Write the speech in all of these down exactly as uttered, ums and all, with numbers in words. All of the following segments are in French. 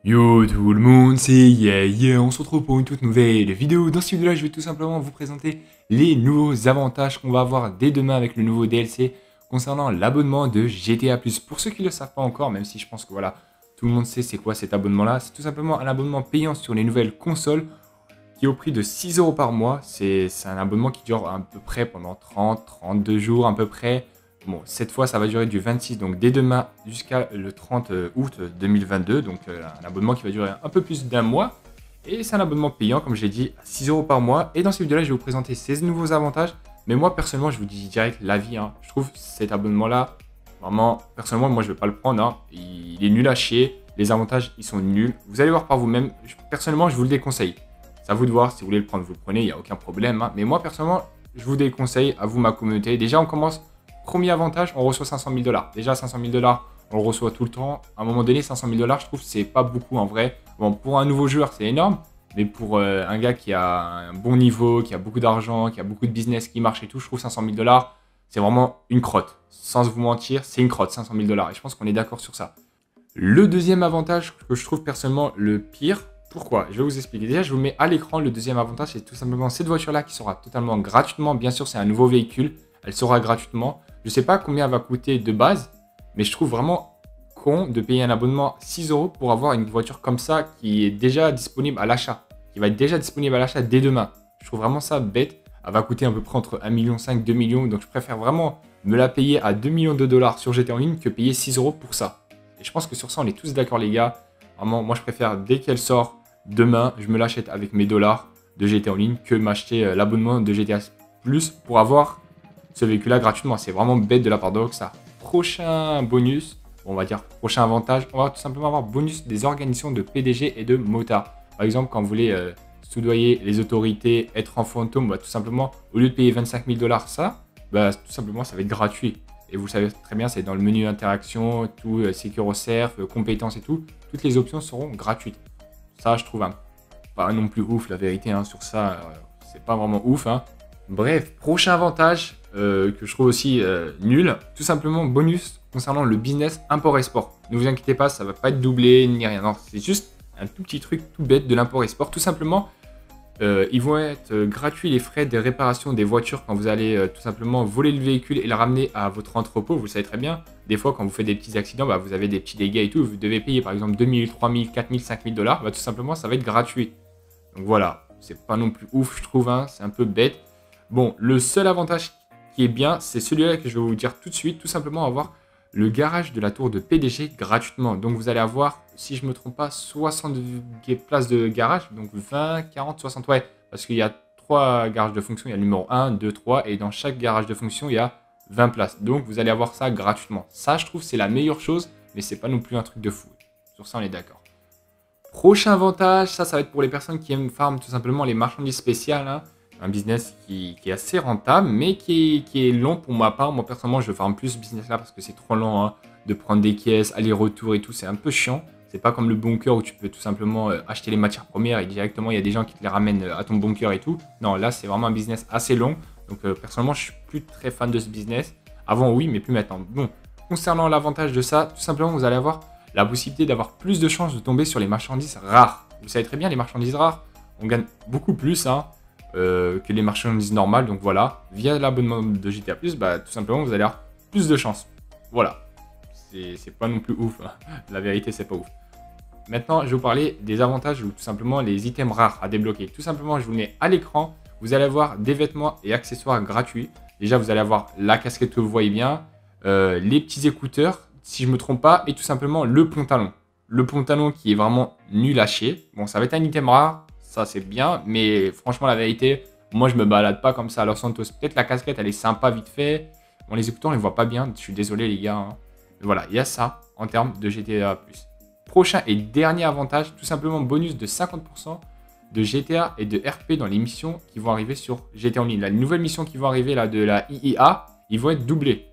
Yo tout le monde, c'est Yeah Yeah, on se retrouve pour une toute nouvelle vidéo. Dans cette vidéo-là, je vais tout simplement vous présenter les nouveaux avantages qu'on va avoir dès demain avec le nouveau D L C concernant l'abonnement de G T A plus. Pour ceux qui ne le savent pas encore, même si je pense que voilà, tout le monde sait c'est quoi cet abonnement-là, c'est tout simplement un abonnement payant sur les nouvelles consoles qui est au prix de six euros par mois. C'est un abonnement qui dure à peu près pendant trente, trente-deux jours à peu près. Bon, cette fois, ça va durer du vingt-six, donc dès demain jusqu'à le trente août deux mille vingt-deux. Donc, euh, un abonnement qui va durer un peu plus d'un mois. Et c'est un abonnement payant, comme je l'ai dit, à six euros par mois. Et dans cette vidéo-là, je vais vous présenter ces nouveaux avantages. Mais moi, personnellement, je vous dis direct l'avis. Hein. Je trouve cet abonnement-là, vraiment, personnellement, moi, je ne vais pas le prendre. Hein. Il est nul à chier. Les avantages, ils sont nuls. Vous allez voir par vous-même. Personnellement, je vous le déconseille. C'est à vous de voir. Si vous voulez le prendre, vous le prenez. Il n'y a aucun problème. Hein. Mais moi, personnellement, je vous déconseille, à vous, ma communauté. Déjà, on commence. Premier avantage, on reçoit cinq cent mille dollars. Déjà, cinq cent mille dollars, on le reçoit tout le temps. À un moment donné, cinq cent mille dollars, je trouve que c'est pas beaucoup en vrai. Bon, pour un nouveau joueur, c'est énorme. Mais pour euh, un gars qui a un bon niveau, qui a beaucoup d'argent, qui a beaucoup de business qui marche et tout, je trouve cinq cent mille dollars, c'est vraiment une crotte. Sans vous mentir, c'est une crotte, cinq cent mille dollars. Et je pense qu'on est d'accord sur ça. Le deuxième avantage que je trouve personnellement le pire, pourquoi? Je vais vous expliquer. Déjà, je vous mets à l'écran le deuxième avantage, c'est tout simplement cette voiture-là qui sera totalement gratuitement. Bien sûr, c'est un nouveau véhicule. Elle sera gratuitement. Je ne sais pas combien elle va coûter de base, mais je trouve vraiment con de payer un abonnement six euros pour avoir une voiture comme ça qui est déjà disponible à l'achat, qui va être déjà disponible à l'achat dès demain. Je trouve vraiment ça bête. Elle va coûter à peu près entre un virgule cinq million, deux millions, donc je préfère vraiment me la payer à deux millions de dollars sur G T A en ligne que payer six euros pour ça. Et je pense que sur ça, on est tous d'accord les gars. Vraiment, moi je préfère dès qu'elle sort demain, je me l'achète avec mes dollars de G T A en ligne que m'acheter l'abonnement de G T A plus pour avoir ce véhicule-là gratuitement. C'est vraiment bête de la part de Rockstar. Prochain bonus, on va dire prochain avantage, on va tout simplement avoir bonus des organisations de P D G et de motards. Par exemple, quand vous voulez euh, soudoyer les autorités, être en fantôme, bah, tout simplement, au lieu de payer vingt-cinq mille dollars ça, bah, tout simplement, ça va être gratuit. Et vous le savez très bien, c'est dans le menu interaction, tout, euh, SecuroServe, euh, compétences et tout. Toutes les options seront gratuites. Ça, je trouve un, pas non plus ouf, la vérité, hein, sur ça, euh, c'est pas vraiment ouf. Hein. Bref, prochain avantage, Euh, que je trouve aussi euh, nul, tout simplement bonus concernant le business import-export. Ne vous inquiétez pas, ça va pas être doublé ni rien. Non, c'est juste un tout petit truc tout bête de l'import-export. Tout simplement, euh, ils vont être euh, gratuits les frais de réparation des voitures quand vous allez euh, tout simplement voler le véhicule et le ramener à votre entrepôt. Vous le savez très bien. Des fois, quand vous faites des petits accidents, bah, vous avez des petits dégâts et tout. Vous devez payer par exemple deux mille, trois mille, quatre mille, cinq mille dollars. Bah, tout simplement, ça va être gratuit. Donc voilà, c'est pas non plus ouf, je trouve. Hein, c'est un peu bête. Bon, le seul avantage qui est bien, c'est celui-là que je vais vous dire tout de suite, tout simplement avoir le garage de la tour de P D G gratuitement. Donc vous allez avoir, si je ne me trompe pas, soixante places de garage, donc vingt, quarante, soixante, ouais, parce qu'il y a trois garages de fonction, il y a le numéro un, deux, trois, et dans chaque garage de fonction, il y a vingt places. Donc vous allez avoir ça gratuitement. Ça, je trouve, c'est la meilleure chose, mais c'est pas non plus un truc de fou. Sur ça, on est d'accord. Prochain avantage, ça, ça va être pour les personnes qui aiment farm tout simplement les marchandises spéciales, hein. Un business qui, qui est assez rentable, mais qui est, qui est long pour ma part. Moi, personnellement, je farm plus ce business-là parce que c'est trop lent hein, de prendre des caisses, aller-retour et tout. C'est un peu chiant. C'est pas comme le bunker où tu peux tout simplement euh, acheter les matières premières et directement, il y a des gens qui te les ramènent à ton bunker et tout. Non, là, c'est vraiment un business assez long. Donc, euh, personnellement, je suis plus très fan de ce business. Avant, oui, mais plus maintenant. Bon, concernant l'avantage de ça, tout simplement, vous allez avoir la possibilité d'avoir plus de chances de tomber sur les marchandises rares. Vous savez très bien, les marchandises rares, on gagne beaucoup plus, hein. Euh, que les marchandises normales. Donc voilà, via l'abonnement de G T A plus, bah, tout simplement, vous allez avoir plus de chance. Voilà, c'est pas non plus ouf. Hein. La vérité, c'est pas ouf. Maintenant, je vais vous parler des avantages ou tout simplement les items rares à débloquer. Tout simplement, je vous le mets à l'écran. Vous allez avoir des vêtements et accessoires gratuits. Déjà, vous allez avoir la casquette que vous voyez bien, euh, les petits écouteurs, si je ne me trompe pas, et tout simplement le pantalon. Le pantalon qui est vraiment nul à chier. Bon, ça va être un item rare. Ça, c'est bien, mais franchement, la vérité, moi, je me balade pas comme ça à Los Santos. Peut-être la casquette, elle est sympa vite fait. Bon, les écouteurs, on les voit pas bien. Je suis désolé, les gars. Hein. Voilà, il y a ça en termes de G T A plus. Prochain et dernier avantage, tout simplement bonus de cinquante pour cent de G T A et de R P dans les missions qui vont arriver sur G T A en ligne. La nouvelle mission qui vont arriver là, de la I I A, ils vont être doublés.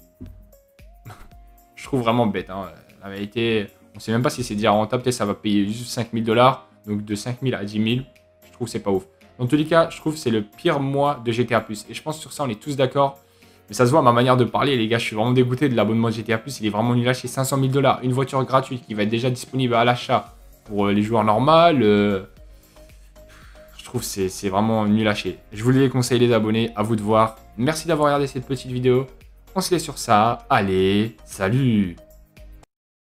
Je trouve vraiment bête. Hein. La vérité, on sait même pas si c'est déjà rentable. Peut-être ça va payer juste cinq mille dollars. Donc de cinq mille à dix mille. Je trouve que c'est pas ouf. Dans tous les cas, je trouve que c'est le pire mois de G T A plus. Et je pense que sur ça, on est tous d'accord. Mais ça se voit à ma manière de parler, les gars. Je suis vraiment dégoûté de l'abonnement de G T A plus. Il est vraiment nul à chier. cinq cent mille dollars. Une voiture gratuite qui va être déjà disponible à l'achat pour euh, les joueurs normaux. Euh, je trouve que c'est vraiment nul à chier. Je vous les conseille les abonnés, à vous de voir. Merci d'avoir regardé cette petite vidéo. On se laisse sur ça. Allez, salut!